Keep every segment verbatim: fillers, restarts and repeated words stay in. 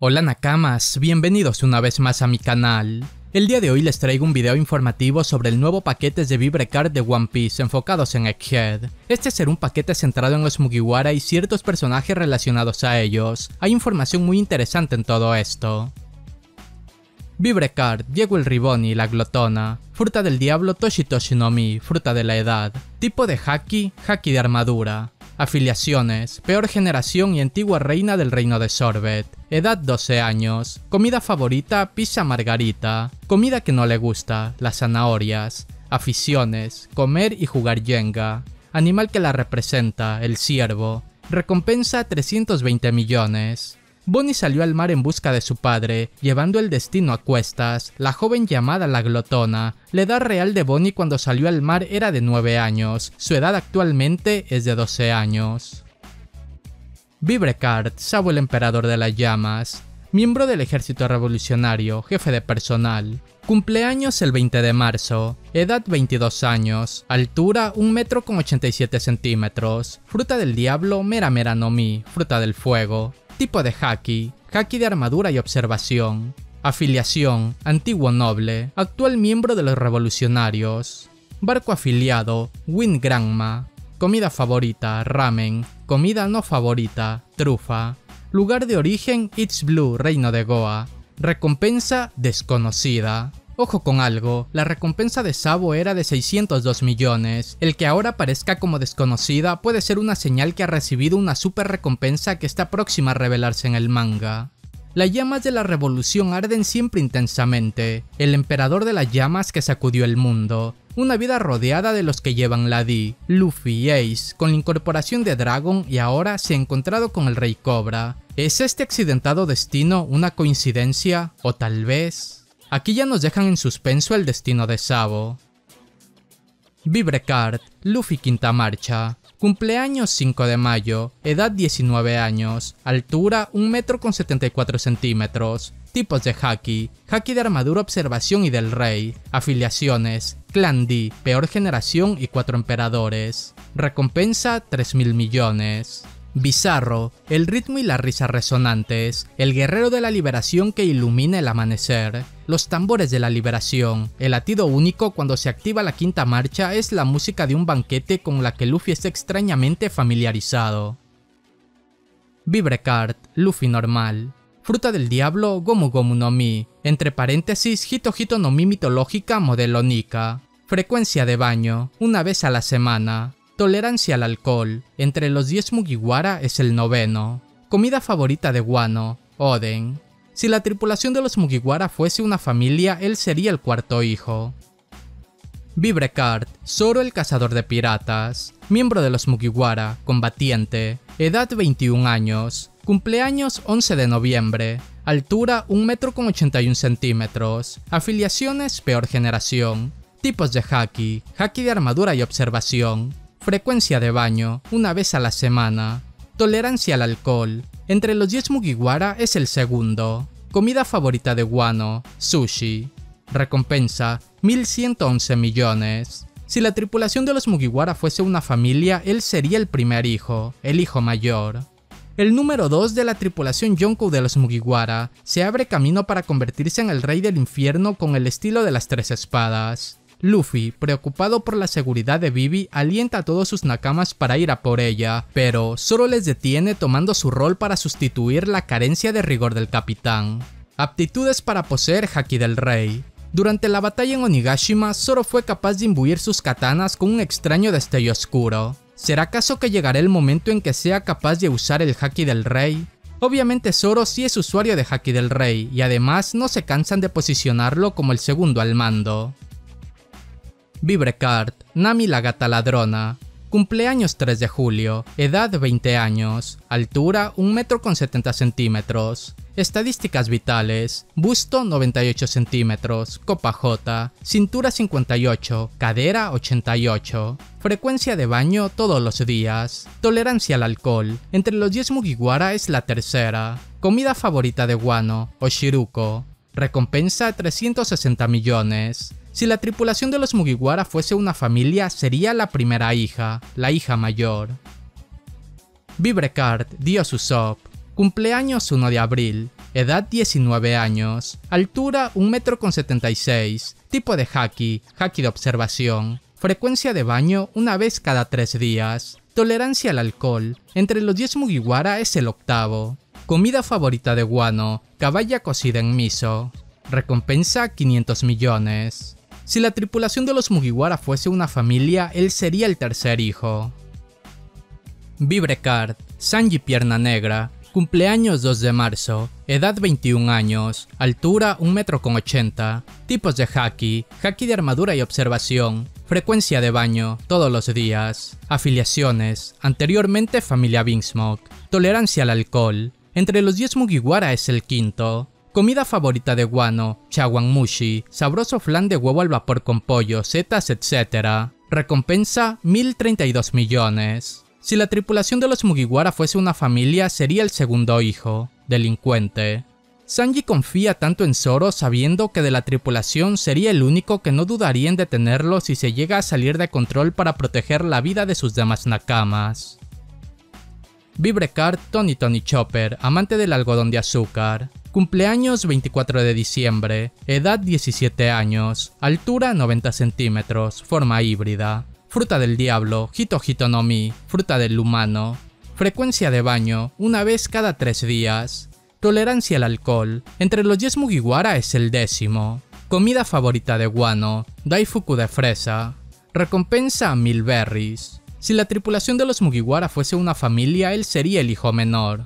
Hola Nakamas, bienvenidos una vez más a mi canal. El día de hoy les traigo un video informativo sobre el nuevo paquete de Vibre Card de One Piece enfocados en Egghead. Este será un paquete centrado en los Mugiwara y ciertos personajes relacionados a ellos. Hay información muy interesante en todo esto. Vibre Card, Diego el Riboni, la glotona. Fruta del diablo, Toshi Toshi no Mi, fruta de la edad. Tipo de Haki, Haki de armadura. Afiliaciones, peor generación y antigua reina del reino de Sorbet. Edad doce años. Comida favorita, pizza margarita. Comida que no le gusta, las zanahorias. Aficiones, comer y jugar Jenga. Animal que la representa, el ciervo. Recompensa trescientos veinte millones. Bonnie salió al mar en busca de su padre, llevando el destino a cuestas. La joven llamada la glotona. La edad real de Bonnie cuando salió al mar era de nueve años, su edad actualmente es de doce años. Vibre Card, Sabo el emperador de las llamas. Miembro del ejército revolucionario, jefe de personal. Cumpleaños el veinte de marzo. Edad veintidós años. Altura un metro con ochenta y siete centímetros. Fruta del diablo, Mera Mera no Mi, fruta del fuego. Tipo de Haki, Haki de armadura y observación. Afiliación, antiguo noble, actual miembro de los revolucionarios. Barco afiliado, Wind Granma. Comida favorita, ramen. Comida no favorita, trufa. Lugar de origen, It's Blue, reino de Goa. Recompensa, desconocida. Ojo con algo, la recompensa de Sabo era de seiscientos dos millones, el que ahora parezca como desconocida puede ser una señal que ha recibido una super recompensa que está próxima a revelarse en el manga. Las llamas de la revolución arden siempre intensamente, el emperador de las llamas que sacudió el mundo, una vida rodeada de los que llevan la D, Luffy y Ace, con la incorporación de Dragon y ahora se ha encontrado con el Rey Cobra. ¿Es este accidentado destino una coincidencia o tal vez...? Aquí ya nos dejan en suspenso el destino de Sabo. Vibre Card, Luffy quinta marcha. Cumpleaños cinco de mayo. Edad diecinueve años. Altura un metro con setenta y cuatro centímetros. Tipos de Haki. Haki de armadura, observación y del rey. Afiliaciones. Clan D, peor generación y cuatro emperadores. Recompensa tres mil millones. Bizarro, el ritmo y la risa resonantes, el guerrero de la liberación que ilumina el amanecer, los tambores de la liberación, el latido único cuando se activa la quinta marcha es la música de un banquete con la que Luffy está extrañamente familiarizado. Vibre Card, Luffy normal. Fruta del diablo, Gomu Gomu no Mi, entre paréntesis Hito Hito no Mi mitológica modelo Nika. Frecuencia de baño, una vez a la semana. Tolerancia al alcohol, entre los diez Mugiwara es el noveno. Comida favorita de Wano, Oden. Si la tripulación de los Mugiwara fuese una familia, él sería el cuarto hijo. Vibre Card, Zoro el cazador de piratas. Miembro de los Mugiwara, combatiente. Edad veintiún años. Cumpleaños once de noviembre. Altura un metro con ochenta y un centímetros. Afiliaciones peor generación. Tipos de Haki, Haki de armadura y observación. Frecuencia de baño, una vez a la semana. Tolerancia al alcohol, entre los diez Mugiwara es el segundo. Comida favorita de Wano, sushi. Recompensa, mil ciento once millones. Si la tripulación de los Mugiwara fuese una familia, él sería el primer hijo, el hijo mayor. El número dos de la tripulación Yonkou de los Mugiwara se abre camino para convertirse en el rey del infierno con el estilo de las tres espadas. Luffy, preocupado por la seguridad de Vivi, alienta a todos sus nakamas para ir a por ella, pero Zoro les detiene tomando su rol para sustituir la carencia de rigor del capitán. Aptitudes para poseer Haki del rey. Durante la batalla en Onigashima, Zoro fue capaz de imbuir sus katanas con un extraño destello oscuro. ¿Será acaso que llegará el momento en que sea capaz de usar el Haki del rey? Obviamente Zoro sí es usuario de Haki del rey, y además no se cansan de posicionarlo como el segundo al mando. Vibre Card, Nami la gata ladrona. Cumpleaños tres de julio. Edad veinte años. Altura un metro con setenta centímetros. Estadísticas vitales. Busto noventa y ocho centímetros. Copa J. Cintura cincuenta y ocho. Cadera ochenta y ocho. Frecuencia de baño todos los días. Tolerancia al alcohol. Entre los diez Mugiwara es la tercera. Comida favorita de Wano, Oshiruko. Recompensa trescientos sesenta millones. Si la tripulación de los Mugiwara fuese una familia, sería la primera hija, la hija mayor. Vibre Card, Dios Usopp. Cumpleaños uno de abril. edad diecinueve años, altura un metro con setenta y seis, tipo de haki, haki de observación, frecuencia de baño una vez cada tres días, tolerancia al alcohol, entre los diez Mugiwara es el octavo, comida favorita de Wano, caballa cocida en miso, recompensa quinientos millones. Si la tripulación de los Mugiwara fuese una familia, él sería el tercer hijo. Vibrecard, Sanji Pierna Negra, cumpleaños dos de marzo, edad veintiún años, altura un metro con ochenta, tipos de haki, haki de armadura y observación, frecuencia de baño, todos los días, afiliaciones, anteriormente familia Vinsmoke, tolerancia al alcohol, entre los diez Mugiwara es el quinto, comida favorita de Wano, chawanmushi, sabroso flan de huevo al vapor con pollo, setas, etcétera, recompensa mil treinta y dos millones. Si la tripulación de los Mugiwara fuese una familia, sería el segundo hijo, delincuente. Sanji confía tanto en Zoro sabiendo que de la tripulación sería el único que no dudaría en detenerlo si se llega a salir de control para proteger la vida de sus demás nakamas. Vibrecard Tony Tony Chopper, amante del algodón de azúcar. Cumpleaños veinticuatro de diciembre, edad diecisiete años, altura noventa centímetros, forma híbrida. Fruta del diablo, Hito Hito no Mi, fruta del humano. Frecuencia de baño, una vez cada tres días. Tolerancia al alcohol, entre los diez Mugiwara es el décimo. Comida favorita de Wano, Daifuku de fresa. Recompensa mil berries. Si la tripulación de los Mugiwara fuese una familia, él sería el hijo menor.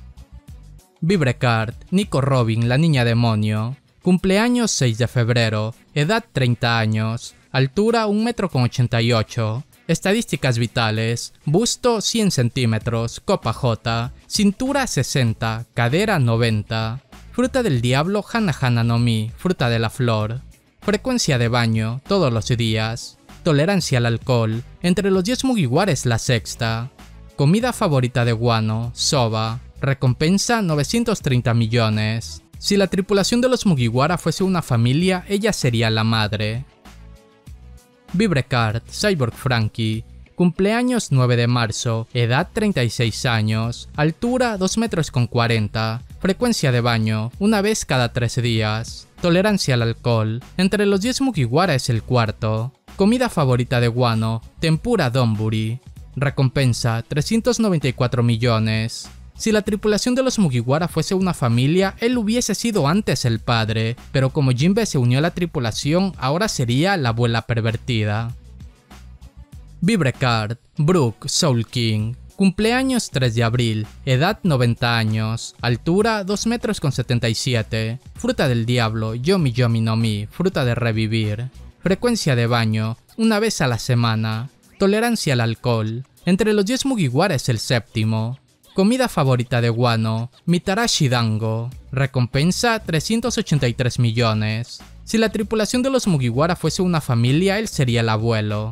Vibrecard, Nico Robin, la niña demonio. Cumpleaños seis de febrero, edad treinta años. Altura un metro con ochenta y ocho. Estadísticas vitales. Busto cien centímetros, copa J. Cintura sesenta, cadera noventa. Fruta del diablo Hana Hana no Mi, fruta de la flor. Frecuencia de baño, todos los días. Tolerancia al alcohol, entre los diez Mugiwara es la sexta. Comida favorita de Wano, soba. Recompensa novecientos treinta millones. Si la tripulación de los Mugiwara fuese una familia, ella sería la madre. Vibrecard, Cyborg Frankie. Cumpleaños nueve de marzo, edad treinta y seis años, altura dos metros con cuarenta, frecuencia de baño, una vez cada tres días, tolerancia al alcohol, entre los diez Mugiwara es el cuarto, comida favorita de Wano, tempura donburi, recompensa trescientos noventa y cuatro millones. Si la tripulación de los Mugiwara fuese una familia, él hubiese sido antes el padre, pero como Jinbe se unió a la tripulación, ahora sería la abuela pervertida. Vibrecard, Brook, Soul King. Cumpleaños tres de abril, edad noventa años, altura dos metros con setenta y siete, fruta del diablo, Yomi Yomi no Mi, fruta de revivir. Frecuencia de baño, una vez a la semana. Tolerancia al alcohol, entre los diez Mugiwara es el séptimo. Comida favorita de Wano, Mitarashi Dango. Recompensa trescientos ochenta y tres millones. Si la tripulación de los Mugiwara fuese una familia, él sería el abuelo.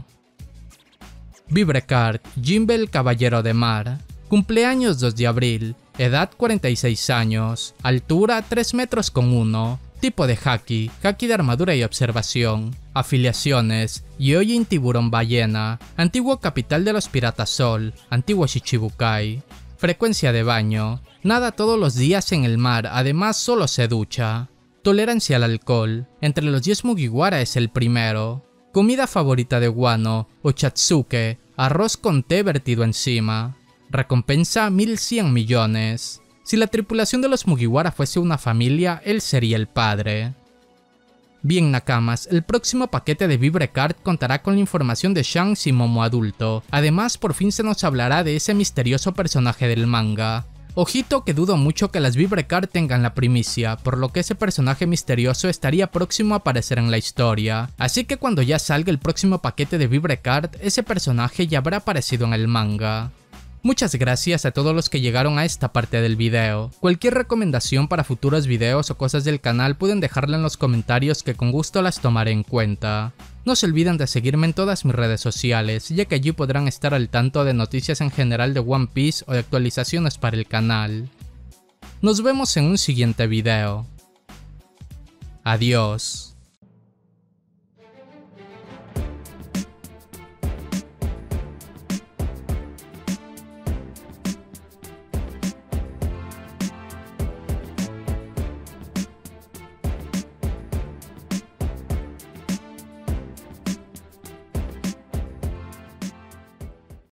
Vibrecard, Jinbe el caballero de mar. Cumpleaños dos de abril, edad cuarenta y seis años, altura tres metros con uno, tipo de haki, haki de armadura y observación, afiliaciones, Gyojin tiburón ballena, antiguo capital de los piratas sol, antiguo Shichibukai. Frecuencia de baño, nada todos los días en el mar, además solo se ducha. Tolerancia al alcohol, entre los diez Mugiwara es el primero. Comida favorita de Wano, Ochatsuke, arroz con té vertido encima. Recompensa mil cien millones. Si la tripulación de los Mugiwara fuese una familia, él sería el padre. Bien nakamas, el próximo paquete de Vibrecard contará con la información de Shanks y Momo adulto. Además, por fin se nos hablará de ese misterioso personaje del manga. Ojito que dudo mucho que las Vibrecard tengan la primicia, por lo que ese personaje misterioso estaría próximo a aparecer en la historia. Así que cuando ya salga el próximo paquete de Vibrecard, ese personaje ya habrá aparecido en el manga. Muchas gracias a todos los que llegaron a esta parte del video. Cualquier recomendación para futuros videos o cosas del canal pueden dejarla en los comentarios que con gusto las tomaré en cuenta. No se olviden de seguirme en todas mis redes sociales, ya que allí podrán estar al tanto de noticias en general de One Piece o de actualizaciones para el canal. Nos vemos en un siguiente video. Adiós.